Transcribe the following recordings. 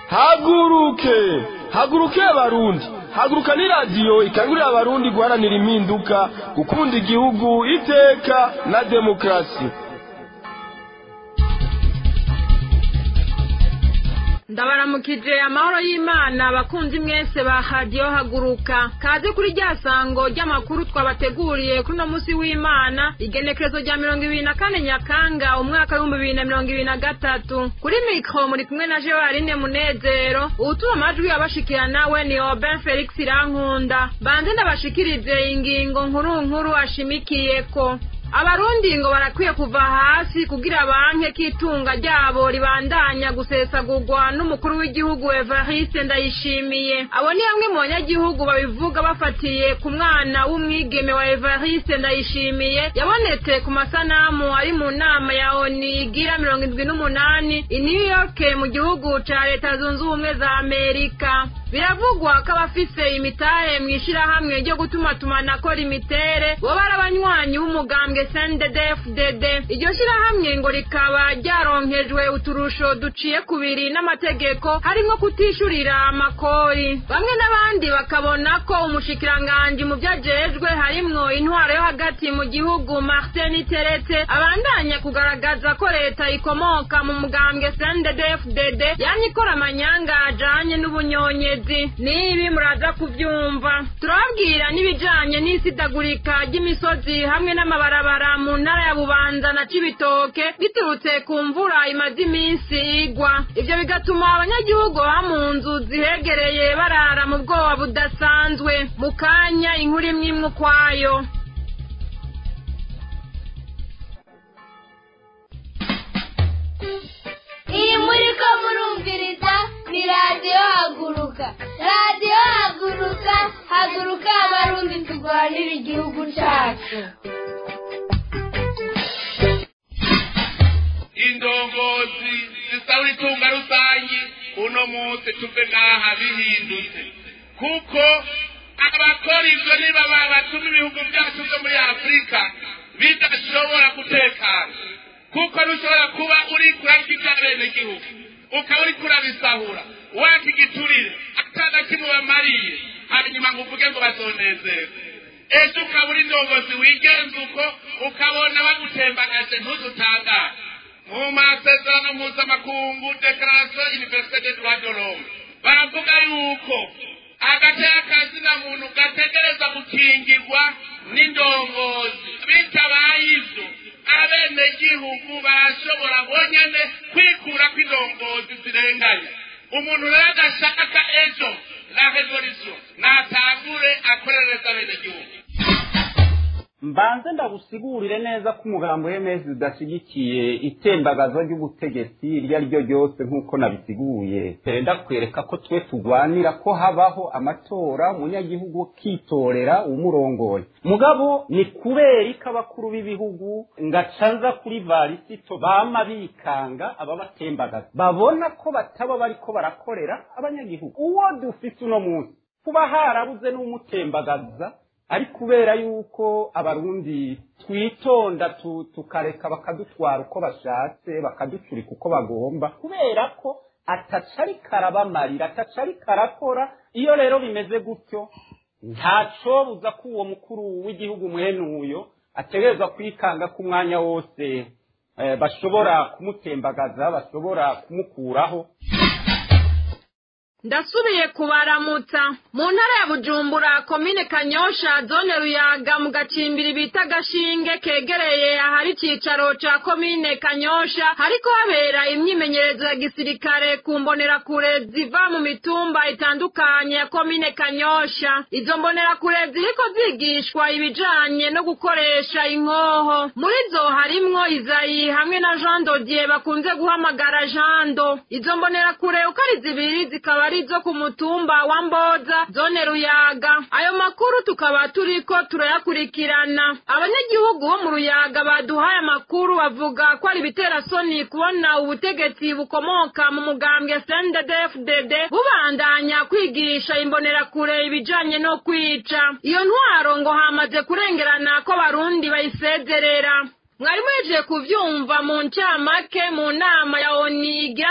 haguruke haguruke abarundi haguruka ni radiyo ikangurira abarundi guharanira impinduka gukunda igihugu iteka na demokarasi. ndabaramukije amahoro y'Imana abakunzi mwese ba radio haguruka kaze kuri rya sango ry'amakuru twabateguriye kuri no musi w'Imana igenekerezo rya 24 Nyakanga umwaka wa 2023 kuri micro muri kumwe na Jewarine Munezero utuma amajwi abashikira nawe ni Oben Felix Rankunda bande ndabashikirize ingingo nkuru ashimikiyeko. Abarundi ngo barakwiye kuva hasi kugira banke kitunga ryabo ribandanya gusesagurwa n'umukuru w'igihugu Evariste Ndayishimiye. Abo ni bamwe mu banyagihugu babivuga bafatiye ku mwana w'umwigeme wa Evariste Ndayishimiye yabonetse ku masanamu ari mu nama ya ONU igira 78 i New York mu gihugu ca Leta Zunze Ubumwe za Amerika. Biravugwa ko abafise imitahe mwishira hamwe ryo gutumatumanako limitere bo barabanywanyi b'umugambwe CNDD-FDD. Iryo shira hamwe ngo rikaba ryaronkejwe uturusho duciye kubiri n'amategeko harimo kutishurira amakori. Bamwe n'abandi bakabona ko umushikiranganje mu byajejwe harimwo intwaro yo hagati mu gihugu Martin Teretse abandanya kugaragaza ko leta ikomoka mu mugambwe CNDD-FDD yanyikora amanyanga ajanye n'ubunyonye. Nibi muraza kuvyumva. Turabwira nibijanye n'isidagurika ry'imisozi hamwe n'amabarabara mu ntara ya Bubanza na Cibitoke biturutse ku mvura imaze iminsi igwa. Ivyo bigatuma abanyagihugu ba mu nzu zihegereye barara mu bwoba budasanzwe. Mukanya inkuru imwe kwayo. Iyi muriko murumviriza ni radio haguruka. Radio haguruka, haguruka abarundi turwanira igihugu cacu. Indongozi zisaba itunga rusangi uno munsi tuve ngaha bihindutse kuko abakora ivyo niba batuma ibihugu vyacu vyo muri Afrika bidashobora gutekana kuko rushobora kuba uri kurarya bene igihugu ukaba uri kurabisahura wakigiturire atana kimwe bamariye hanyuma ngo uvuge ngo bazonezerwe ejo ukaba uri ndongozi wigenza uko ukabona bagutembagaje ntuzutangare mu masezerano mpuzamakungu Declaration Universelle des Droits de l'Homme baravuga yuko agateka kazina muntu gategereza gukingirwa n'indongozi bitabaye ivyo abenegihugu barashobora bonyene kwikura kw'indongozi zirenganya. Umuntu rero adashaka ejo la revolution natangure akorereza abenegihugu. Mbanze ndagusigurire neza ko umugambo w'emezi udashigikiye itembagazo ry'ubutegetsi iryo ryo ryose nk'uko nabisiguye. Ndakwereka ko twe tugwanira ko habaho amatora umunyagihugu kitorera umurongoye. Mugabo ni kubera ko abakuru b'ibihugu ngacanza kuri varisito bama bikanga ababatembagaza babona ko bataba bariko barakorera abanyagihugu. Uwo dufite uno munsi kuba harabuze n'umutembagaza ari kubera yuko abarundi twitonda tukareka bakadutwara uko bashatse bakaducurika uko bagomba kubera ko atacari karabamarira atacari karakora. Iyo rero bimeze gutyo ntaco buza ko uwo mukuru w'igihugu mwenuyo ategerezwa kwikanga ku mwanya wose bashobora kumutembagaza bashobora kumukuraho. Ndasubiye kubaramutsa mu ntara ya Bujumbura komine Kanyosha zone Ruyaga mu gacimbiri bita Gashinge kegereye ahari cicaro ca komine Kanyosha hariko habera imyimenyerezo ya gisirikare ku mbonerakure ziva mu mitumba itandukanye ya komine Kanyosha. Izo mbonerakure ziriko zigishwa ibijanye no gukoresha inkoho. Muri zo harimwo Izayi hamwe na Jean Dodier bakunze guhamagara Jando. Izo mbonerakure uko ari zibiri zikaba zo ku mutumba wa Mboza zone Ruyaga. Ayo makuru tukaba turiko turayakurikirana. Abanyagihugu bo mu Ruyaga baduhaye amakuru bavuga ko ari bitera soni kubona ubutegetsi bukomoka mu mugambwe CNDD-FDD bubandanya kwigisha imbonerakure ibijanye no kwica. Iyo ntwaro ngo hamaze kurengerana ko Barundi bayisezerera. mwari mwejeje kuvyumva mu ncamake mu nama ya ONU igira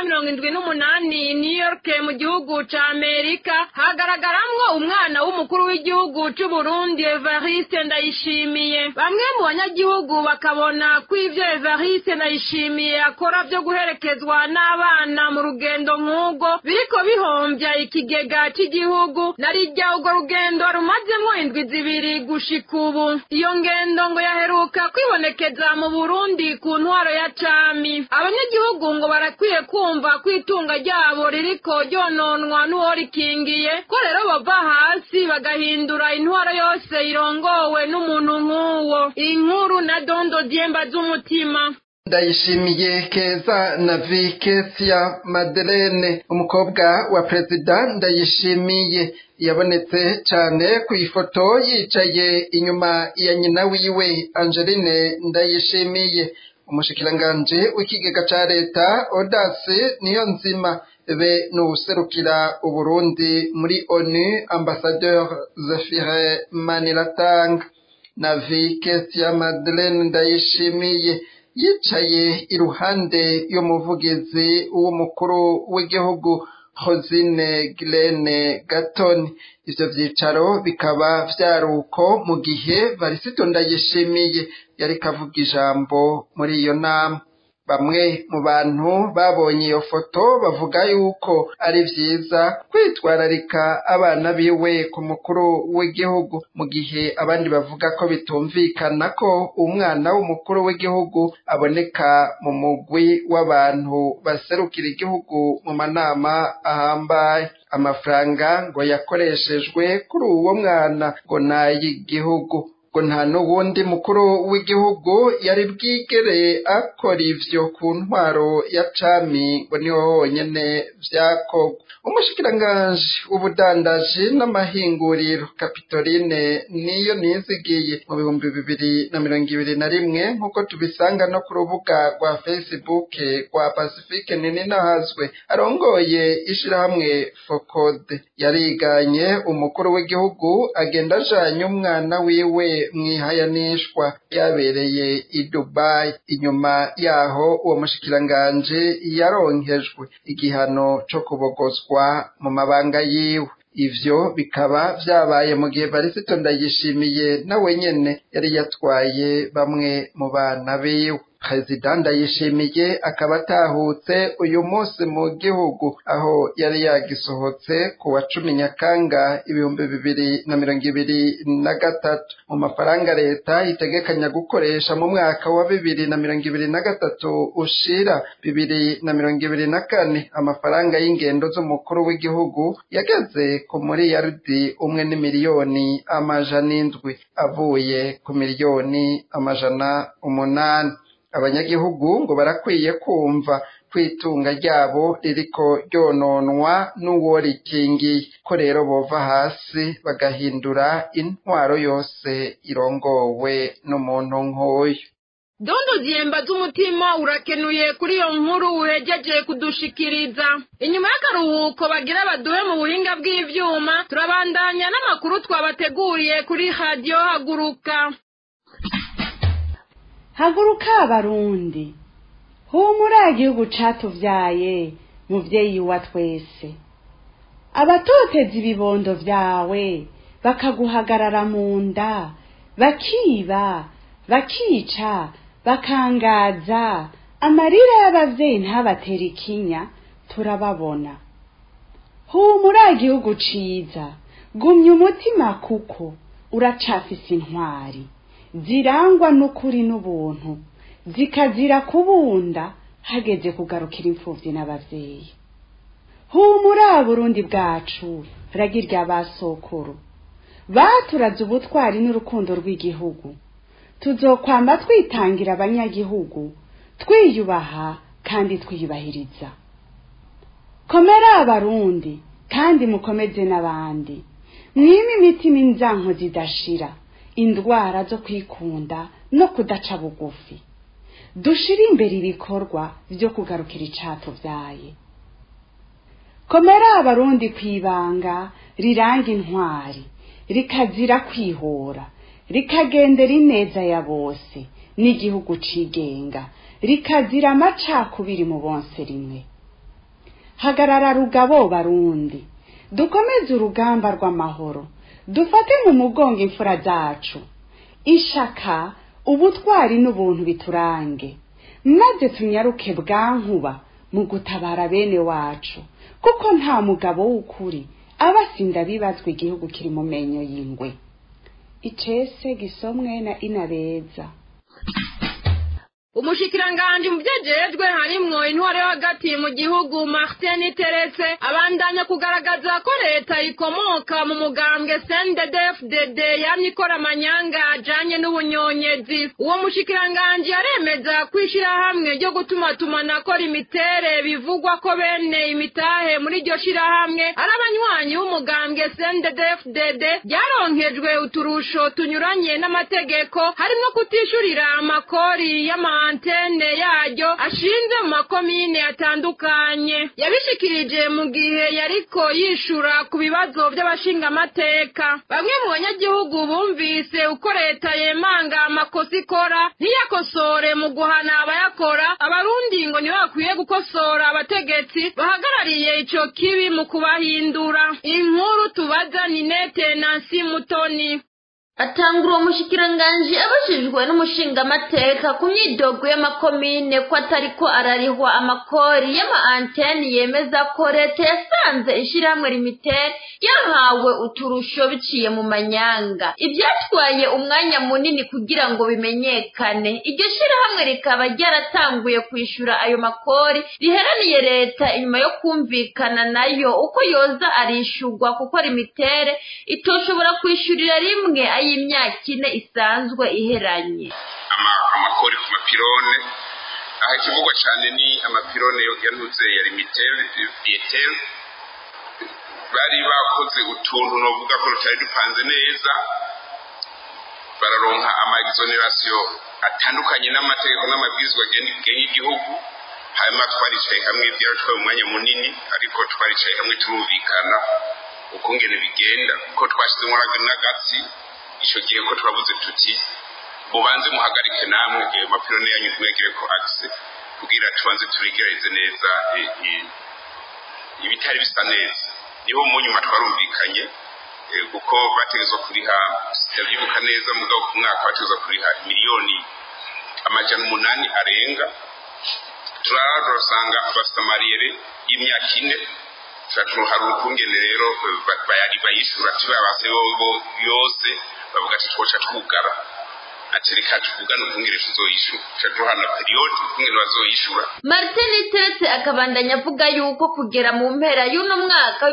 78 New York mu gihugu ca Amerika hagaragaramwo umwana w'umukuru w'igihugu c'u Burundi Evariste Ndayishimiye. Bamwe mu banyagihugu bakabona ko ivyo Evariste Ndayishimiye akora vyo guherekezwa n'abana mu rugendo nk'ugo biriko bihombya ikigega cy'igihugu narijya urwo rugendo rumazemwo indwi zibiri gushika ubu. Iyo ngendo ngo yaheruka kwibonekeza mu Burundi ku ntwaro ya cami. Abanyagihugu ngo barakwiye kumva kwitunga ryabo ririko ryononwa n'uworikingiye ko rero bava hasi bagahindura intwaro yose irongowe n'umuntu nk'uwo. Inkuru na Dondo Diemba z'umutima. Ndayishimiye Keza na Vikesia Madeleine umukobwa wa President Ndayishimiye yabonetse cyane ku ifoto yicaye inyuma ya nyina wiwe Angeline Ndayishimiye. Umushikiranganje w'ikigega ca leta Audace Niyonzima be n'userukira Uburundi muri ONU Ambassadeur Zafire Maniratanga na Vikesia Madeleine Ndayishimiye yicaye iruhande y'umuvugizi w'umukuru w'igihugu Rosine Glene Gatoni. Ivyo vyicaro bikaba vyaruko mu gihe Varisito Ndayishimiye yari kavuga ijambo muri iyo nama. Bamwe mu bantu babonye iyo foto bavuga yuko ari vyiza kwitwararika abana biwe ku mukuru w'igihugu, mu gihe abandi bavuga ko bitumvikana ko umwana w'umukuru w'igihugu aboneka mu mugwi w'abantu baserukira igihugu mu manama ahambaye. Amafaranga ngo yakoreshejwe kuri uwo mwana ngo n'ay'igihugu, ngo nta n'uwundi mukuru w'igihugu yari bwigere akora ivyo ku ntwaro ya cami ngo niho honyene vyakorwa. Umushikiranganje w'ubudandaji n'amahinguriro Capitoline Niyonizigiye mu 2021 nk'uko tubisanga no ku rubuga rwa Facebook rwa Pacifique Ninahazwe arongoye ishirahamwe Focode yariganye umukuru w'igihugu agenda ajanye umwana wiwe mwihayanishwa yabereye i Dubai. Inyuma yaho uwo mushikiranganje yaronkejwe igihano co kubogozwa mu mabanga yiwe. Ivyo bikaba vyabaye mu gihe Varisito Ndayishimiye nawe nyene yari yatwaye bamwe mu bana biwe. President Ndayishimiye akaba atahutse uyu munsi mu gihugu aho yari yagisohotse ku wa 10 Nyakanga 2023 mu mafaranga leta itegekanya gukoresha mu mwaka wa 2023 ushira 2024. Amafaranga y'ingendo z'umukuru w'igihugu yageze ku miliyaridi 1,700,000 avuye ku miliyoni 800. Abanyagihugu ngo barakwiye kumva kwitunga ryabo ririko ryononwa n'uworikingiye, ko rero bova hasi bagahindura intwaro yose irongowe n'umuntu nk'uyu. Dondo Diemba z'umutima urakenuye kuri iyo nkuru uhejeje kudushikiriza. Inyuma y'akaruhuko bagira baduhe mu buhinga bw'ivyuma turabandanya n'amakuru twabateguriye kuri Radio Haguruka. Haguruka Abarundi, humura igihugu catuvyaye muvyeyi wa twese. Abatoteza ibibondo vyawe bakaguhagarara mu nda, bakiba, bakica, bakangaza, amarira y'abavyeyi ntabatera ikinya turababona. Humura igihugu ciza, gumya umutima kuko uracafise intwari zirangwa n'ukuri n'ubuntu, zikazira kubunda hageze kugarukira imfuvyi n'abavyeyi. Humura Burundi bwacu, ragirya basokuru baturaze ubutwari n'urukundo rw'igihugu. Tuzokwamba twitangira abanyagihugu, twiyubaha kandi twiyubahiriza. Komera Abarundi kandi mukomeze n'abandi, mwime imitima inzanko zidashira, indwara zo kwikunda no kudaca bugufi. Dushira imbere ibikorwa vyo kugarukira icatuvyaye. Komera Abarundi kwibanga riranga intwari, rikazira kwihora, rikagendera ineza ya bose, n'igihugu cigenga rikazira amacakubiri mu bonse rimwe. Hagarara rugabo Barundi, dukomeze urugamba rw'amahoro, dufate mu mugongo imfura zacu, ishaka ubutwari n'ubuntu biturange, maze tunyaruke bwankuba mu gutabara bene wacu, kuko nta mugabo w'ukuri abasinda bibazwa igihugu kiri mu menyo y'ingwe. Icese gisomwe na Inabeza. Umushikiranganje mu vyejejwe harimwo intware yo hagati mu gihugu Martin Teretse abandanya kugaragaza ko leta ikomoka mu mugambwe CNDD-FDD yamye ikora amanyanga ajanye n'ubunyonyezi. Uwo mushikiranganje aremeza kwishira hamwe ryo gutumatumanako imitere bivugwa ko bene imitahe muri iryo shira hamwe ari abanywanyi b'umugambwe CNDD-FDD yaronkejwe uturusho tunyuranye n'amategeko harimo kutishurira amakori antene yaryo ashinze mu makomine atandukanye. Yabishikirije mu gihe yariko yishura ku bibazo by'abashinga amateka. Bamwe mu banyagihugu bumvise uko leta yemanga amakosa ikora ntiyakosore mu guhana abayakora. Abarundi ngo nibo bakwiye gukosora abategetsi bahagarariye ico kibi mu kubahindura. Inkuru tubaza Ninete Nancy Mutoni. Atangura umushikiranganje abashijwe n'umushinga amateka ku myidogo y'amakomine ko atariko ararihwa amakori y'ama antene yemeza ko leta yasanze ishiramwe limited yahawe uturusho biciye mu manyanga. Ibyatwaye umwanya munini kugira ngo bimenyekane. Iryo shirahamwe rikaba ryaratanguye kwishura ayo makori riheraniye leta inyuma yo kumvikana nayo uko yoza arishurwa kuko limited itoshobora kwishurira rimwe y'imyaka ine isanzwe iheranye. Amakori ku mapirone aha ikivugwa cyane ni amapirone yanuze ya limited bietel bari bakoze utuntu novuga ko rutari dupanze neza bararonka ama exoneration atandukanye n'amategeko n'amabwizwa genga igihugu. Hanyuma twaricaye hamwe byarutwaye umwanya munini ariko twaricaye hamwe turumvikana uko ngene bigenda ko twashizemo n'agatsi ico gihe ko twabuze tuti mubanze muhagarike namwe mapirone yanyu mwegere ko access kugira tubanze turegereze neza ibitari bisa neza. Niho mu nyuma twarumvikanye kuko bategezwa kuriha sitavyibuka neza mugabo ku mwaka bategezwa kuriha miliyoni amajana 8 arenga. Turarosanga bafite amariyere y'imyaka 4 hari ukungene rero bayari bayishura tubabase bo yose bavuga ati twoca twugara ati reka tuvugane ukungene tuzoyishura tuzohana period ukungene bazoyishura. Martin Teretse akabandanya avuga yuko kugera mu mpera y'uno mwaka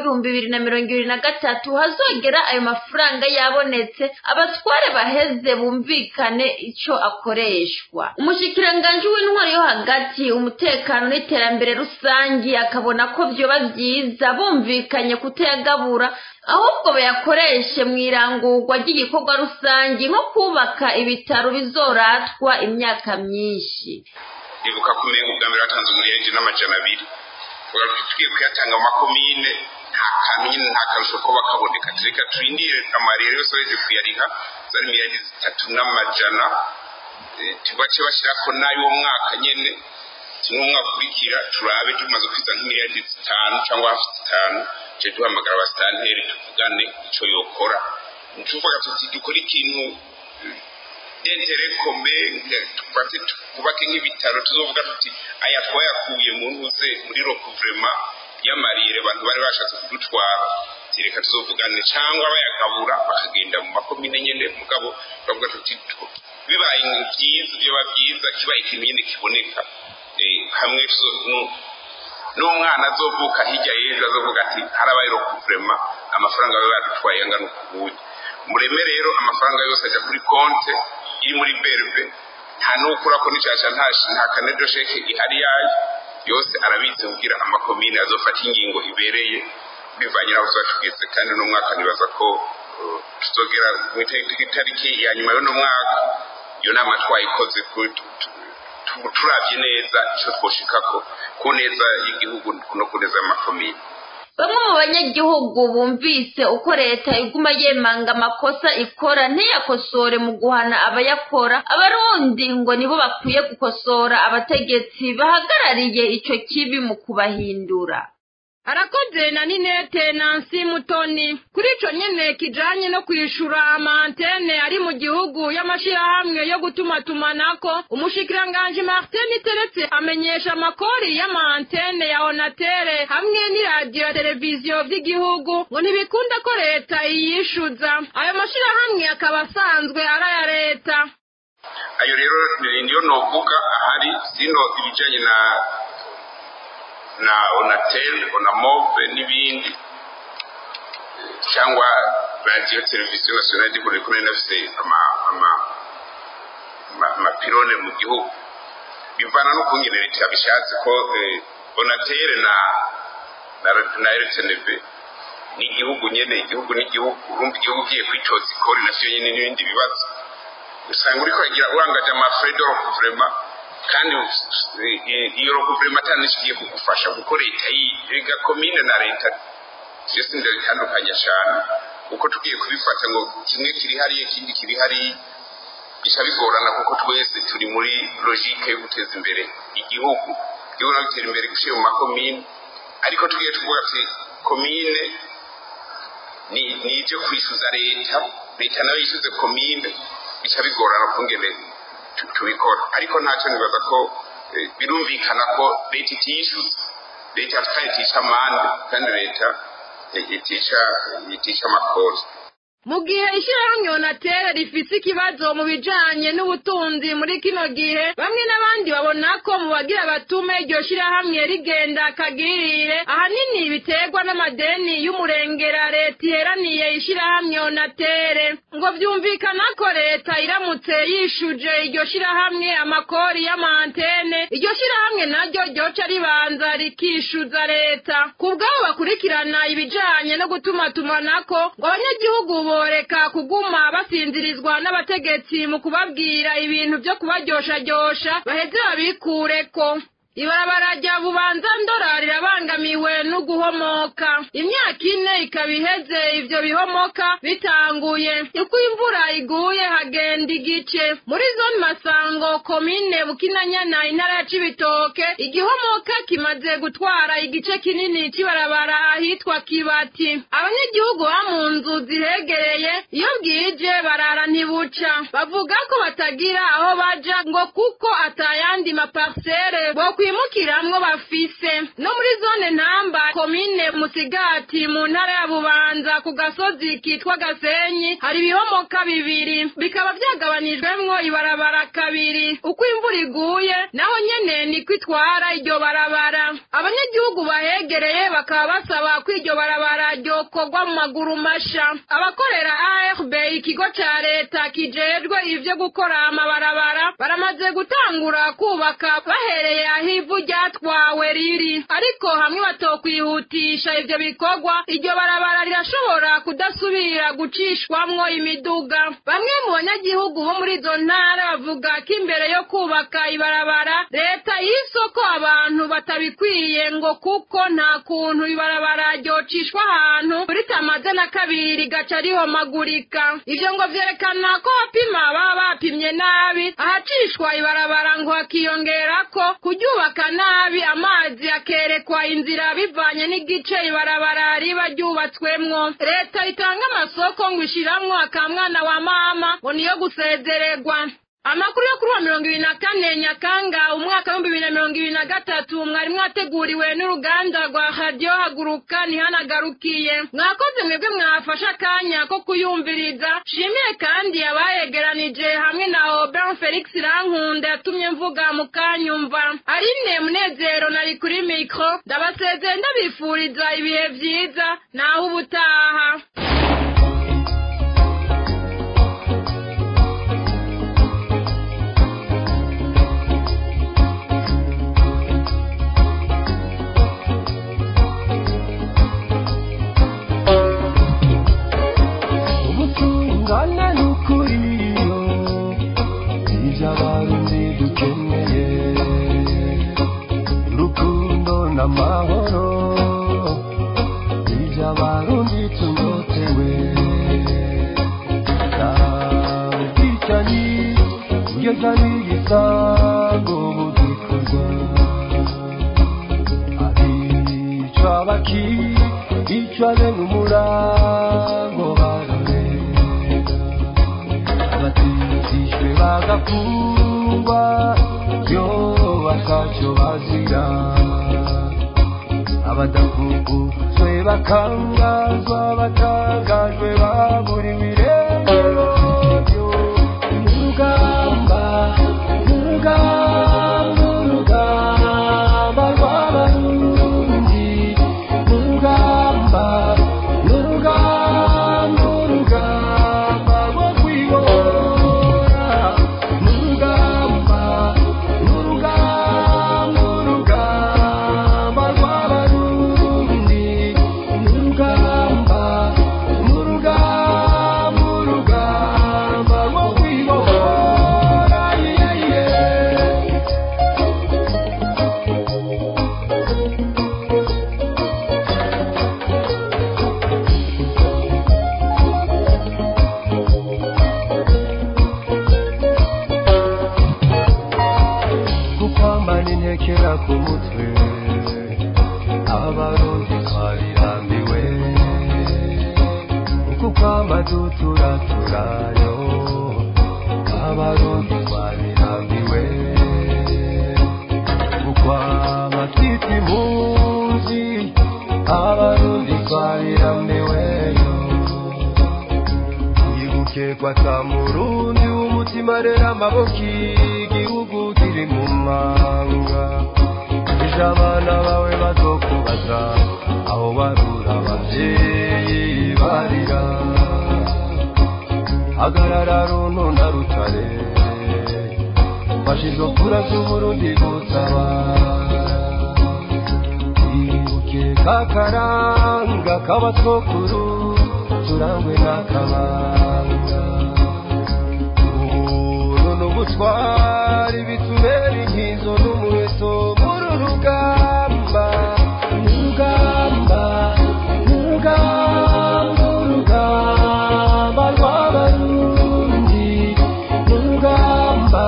w'2023 hazogera ayo mafaranga yabonetse abatware baheze bumvikane ico akoreshwa. Umushikiranganje w'intwari yo hagati umutekano n'iterambere rusangi akabona ko byoba byiza bumvikanye kutayagabura ahubwo bayakoreshe mwirangurwa ry'igikorwa rusangi nko kubaka ibitaro bizoratwa imyaka myinshi. Ibuka kumenga ubwambere batanze umuriyeje n'amajana 2 tugiye kuyatanga mu makomine nta karusho ko bakaboneka tureka turindire amarere yose aje kuyariha zari miliyari 3 n'amajana tubace bashirako nayo mwaka nyene kimwe mwaka kurikira turabe tumaze kwiza nk'imiliyari 5 cyangwa 5 je duhamagara abastanteri tuvugane ico yokora tuvuga tuti dukora ikintu dentere kome twate kubake nk'ibitaro tuzovuga tuti aya twayakuye mu ntuze muri recouvrement y'amarire abantu bari bashatse kudutwara tireka tuzovugane cyangwa bayagabura bakagenda mu makomine nyene mugabo bavuga tuti bibaye byiza byo babyiza kibaye ikintu nyene kiboneka hamwe n'umwana azovuka hirya y'ejo azovuga ati harabaye recouvrement amafaranga baba badutwaye angana ukubuye mureme rero amafaranga yose aja kuri konte iri muri berbe nta nukura ko nicaca nta kanedo sheke ihari yayo yose arabitse kugira amakomine azofata ingingo ibereye bivanye naho zatugeze kandi no mwaka nibaza ko tuzogera mu itariki ya nyuma y'uno mwaka iyo nama twayikoze turavye neza ico twoshikako ku neza y'igihugu no kuneza amakomine. bamwe mu banyagihugu bumvise uko leta iguma yemanga amakosa ikora ntiyakosore mu guhana abayakora, abarundi ngo nibo bakwiye gukosora abategetsi bahagarariye ico kibi mu kubahindura. Arakoze na Ninete Nancy Mutoni. Kuri ico nyene kijanye no kwishura amantene ari mu gihugu y'amashirahamwe yo gutumatumanako, umushikiranganje Martin Teretse amenyesha amakori y'amantene ya Onatere hamwe n'iradio ya televiziyo vy'igihugu ngo ntibikunda ko leta iyishuza. Ayo mashirahamwe akaba asanzwe ari aya leta. Ayo rero niyo novuga ahari sino ibijanye na Onatel, Onamove n'ibindi cyangwa radio televiziyo nationale de Burundi nafise amapirone mu gihugu bivana no kungene leta bishatse ko Onatel na RTNB ni igihugu nyene, igihugu n'igihugu urumva igihugu giye kwitoza ikori navyo nyene n'ibindi bibazo usanga uriko agira urangaje amafredo vraiment kandi iyo guverinoma tanishiye kugufasha kuko leta yiga komine na leta cyose ndabitandukanya cyane uko tugiye kubifata ngo kimwe kiri hari ikindi kiri hari bishabigorana kuko twese turi muri logique yo guteza imbere igihugu no gutera imbere gushyira mu makomine, ariko tugiye tuvuga ati komine ni ije kwisuza leta nayo yisuze komine bishabigorana kungene tubikora, ariko ntacyo nibaza ko birumvikana ko leta itishuza, leta itisha amande kandi leta itisha amakori. Mu gihe ishyirahamwe Onatere rifise ikibazo mu bijanye n'ubutunzi muri kino gihe, bamwe n'abandi babona ko mu bagira batume iryo shyirahamwe rigenda kagirire ahanini biterwa n'amadeni y'umurengera leta iheraniye ishyirahamwe Onatere. Ngo vyumvikana ko leta iramutse yishuje iryo shyirahamwe amakori y'amantene, iryo shyirahamwe naryo ryoca ribanza rikishuza leta. Kubwabo bakurikirana ibijanye no gutumatumanako ngo abanyagihugu boreka kuguma basinzirizwa n'abategetsi mu kubabwira ibintu byo kubaryosha baheze babikureko. Ibarabara rya Bubanza Ndora rirabangamiwe no guhomoka. Imyaka 4 ikabiheze ivyo bihomoka bitanguye. Uko imvura iguye hagenda igice. Muri zone Masango komine Bukinanyana intara ya Cibitoke, igihomoka kimaze gutwara igice kinini cy'ibarabara ahitwa Kibati. Abanyagihugu ba mu nzu zihegereye iyo bwije barara ntibuca. Bavuga ko batagira aho baja ngo kuko atayandi maparcelle bo kwimukiramwo bafise. No muri zone Ntamba komine Musigati mu ntara ya Bubanza ku gasozi kitwa Gasenyi hari ibihomoka 2 bikaba byagabanijwemwo ibarabara 2. Uko imvura iguye naho nyene ni kwitwara iryo barabara. Abanyagihugu bahegereye bakaba basaba ko iryo barabara ryokorwa mu maguru masha. Abakorera ARB ikigo ca leta kijejwe ivyo gukora amabarabara baramaze gutangura kubaka bahereye ivu ryatwawe riri, ariko hamwe batokwihutisha ivyo bikorwa iryo barabara rirashobora kudasubira gucishwamwo imiduga. Bamwe mu banyagihugu bo muri izo ntara bavuga ko imbere yo kubaka ibarabara leta y'isoko abantu batabikwiye ngo kuko nta kuntu ibarabara ryocishwa ahantu ritamaze na 2 gaca rihomagurika. Ivyo ngo vyerekana ko bapima baba bapimye nabi ahacishwa ibarabara ngo hakiyongerako kuryubaka nabi amazi akerekwa inzira bivanye n'igice ibarabara riba ryubatswemwo. Leta itanga amasoko ngo ishiramwo akamwana wa mama ngo niyo gusezererwa. Amakuru yo kuri 24 Nyakanga umwaka 2023 mwari mwateguriwe n'uruganda rwa Radio Haguruka nihanagarukiye. Mwakoze mwebwe mwafasha akanya ko kuyumviriza. Shimiye kandi abayegeranije hamwe na Aubin Felix Rankunda yatumye mvuga mukanyumva. Arine Munezero nari kuri micro ndabasezeye ndabifuriza ibihe vyiza naho ubutaha. Amahoro abakicwane n'umurango bararega abatizishwe bagafungwa yo bakaco bazira abadakukuzwe bakangazwa batangajwe baburiwe irengero urugamba rw'abarundi urugamba rwo kwibora urugamba rw'abarundi urugamba rwo kwibora gukwambana intekera ku mutwe abarundi twarirambiwe gukwamba duturaturayo abarundi twarirambiwe gukwamba twita impunzi abarundi twarirambiweyo yibuke kwata murundi w'umutima rero amaboko igihugu kiri mu manga ejo abana bawe bazokubaza aho barura abavyeyi barira hagarara runtu na rutare fasha izo kura z'uburundi gutabara ibuke kakaranga k'abatwokuru turangwe n'akabanga ubuntu n'ubutwari bitubera inkizo n'umuheto muri urugamba rw'abarundi urugamba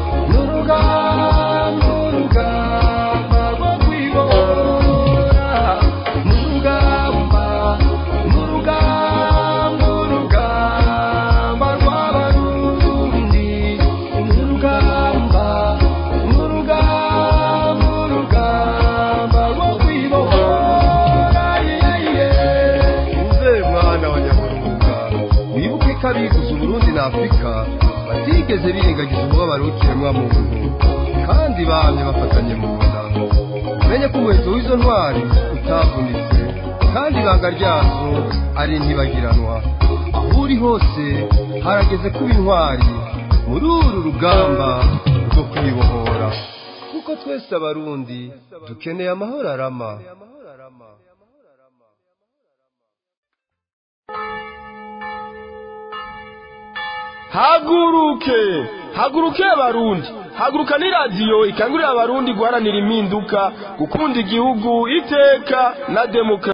rwo kwibora urugamba rw'abarundi urugamba rwo kwibora uze mwana wa Nyamurunga wibuke ko abiguze Uburundi na Afurika batigeze birengagiza umubabaro w'ikiremwa muntu kandi bamye bafatanye mu nda umenye ko umuheto w'izo ntwari utavunitse kandi ibanga ryazo ari ntibagiranwa aho uri hose harageze kuba intwari muri uru rugamba rwo kwibohora kuko twese abarundi dukeneye amahoro arama. haguruke abarundi, haguruka ni radiyo ikangurira abarundi guharanira impinduka, gukunda igihugu, iteka na demokarasi.